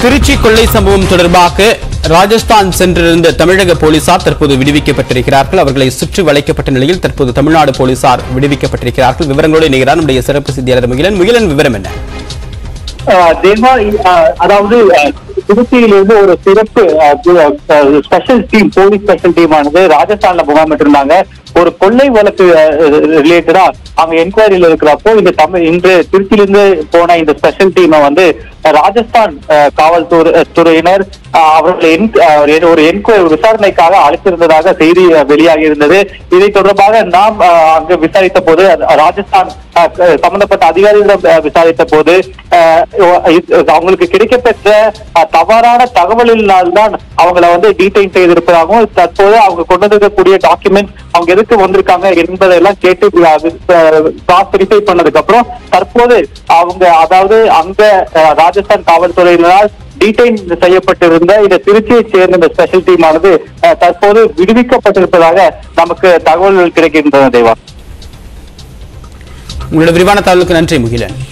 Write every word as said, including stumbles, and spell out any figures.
திருச்சி கொள்ளை சம்பவம் தொடர்பாக ராஜஸ்தான் சென்றிருந்த தமிழக போலீசார் தற்போது விடுவிக்கப்பட்டிருக்கிறார்கள். அவர்களை சுற்றி வளைக்கப்பட்ட நிலையில் தற்போது தமிழ்நாடு போலீசார் விடுவிக்கப்பட்டிருக்கிறார்கள். விவரங்களோடு இணைகிறார் நம்முடைய சிறப்பு செய்தியாளர் முகிலன். முகிலன், விவரம் என்ன? தேவா, அதாவது திருச்சியிலிருந்து ஒரு சிறப்பு special team, police special team ஆனது ராஜஸ்தான்ல முகாமிட்டிருந்தாங்க. ஒரு கொள்ளை வழக்கு ரிலேட்டடா அவங்க என்கொயரியில இருக்கிறப்போ இந்த தமிழ் இன்று திருச்சியிலிருந்து போன இந்த ஸ்பெஷல் டீமை வந்து ராஜஸ்தான் காவல்துறை துறையினர் அவர்கள் ஒரு என்கொயரி விசாரணைக்காக அழைத்திருந்ததாக செய்தி வெளியாகி இருந்தது. இதை தொடர்பாக நாம் அங்கு விசாரித்த போது ராஜஸ்தான் சம்பந்தப்பட்ட அதிகாரிகளிடம் விசாரித்த போது அவங்களுக்கு கிடைக்கப்பெற்ற தவறான தகவலினால்தான் அவங்களை வந்து டீடைன் செய்திருப்பதாகவும், தற்போது அவங்க கொண்டு வந்திருக்கக்கூடிய டாக்குமெண்ட் அவங்க எதுக்கு வந்திருக்காங்க என்பதெல்லாம் கேட்டு கிராஸ் வெரிஃபை பண்ணதுக்கு அப்புறம் தற்போது அவங்க அதாவது அங்க ராஜஸ்தான் காவல்துறையினரால் டீடைன் செய்யப்பட்டிருந்த இந்த திருச்சியை சேர்ந்த இந்த ஸ்பெஷல் டீம் ஆனது தற்போது விடுவிக்கப்பட்டிருப்பதாக நமக்கு தகவல்கள் கிடைக்கின்றன. தேவா, உங்களோட விரிவான தகவலுக்கு நன்றி முகிலன்.